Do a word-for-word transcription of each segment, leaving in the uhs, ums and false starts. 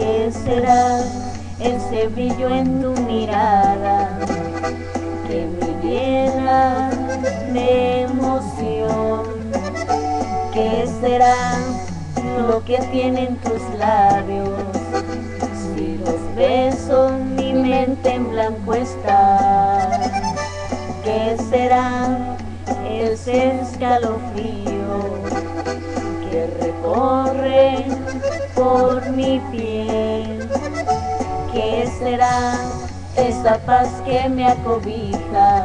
¿Qué será ese brillo en tu mirada que me llena de emoción? ¿Qué será lo que tienen tus labios? Si los beso mi mente en blanco está. ¿Qué será ese escalofrío que recorre por mi piel? ¿Qué será esa paz que me acobija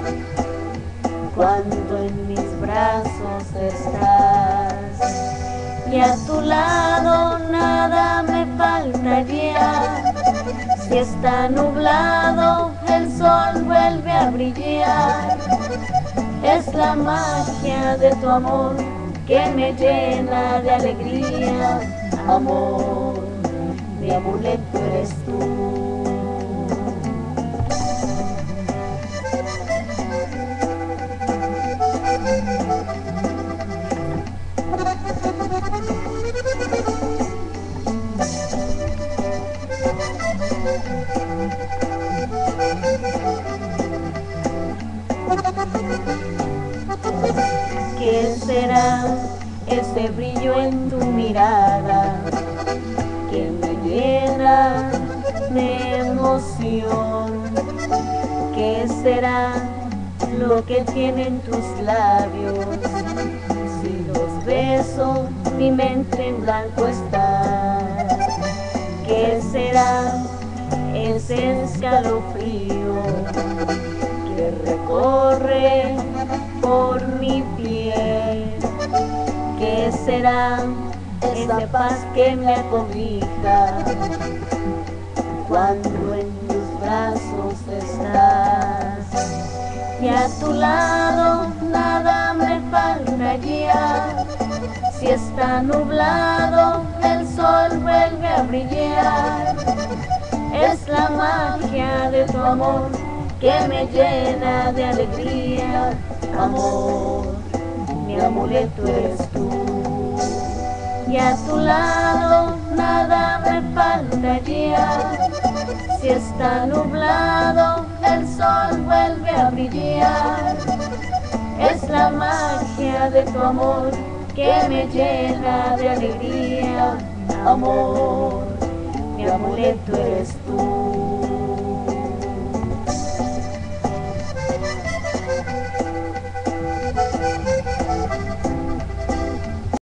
cuando en mis brazos estás? Y a tu lado nada me faltaría. Si está nublado el sol vuelve a brillar. Es la magia de tu amor que me llena de alegría. Amor, mi amuleto eres tú. ¿Qué será ese brillo en tu mirada que me llena de emoción? ¿Qué será lo que tienen tus labios? Si los beso mi mente en blanco está. ¿Qué será ese escalofrío que recorre por mi piel? ¿Qué será esa paz que me acobija cuando en tus brazos estás? Y a tu lado nada me faltaría. Si está nublado el sol vuelve a brillar. Es la magia de tu amor que me llena de alegría. Amor, mi amuleto eres tú. Y a tu lado nada me faltaría. Si está nublado el sol vuelve a brillar. Es la magia de tu amor que me llena de alegría. Amor, mi amuleto eres tú.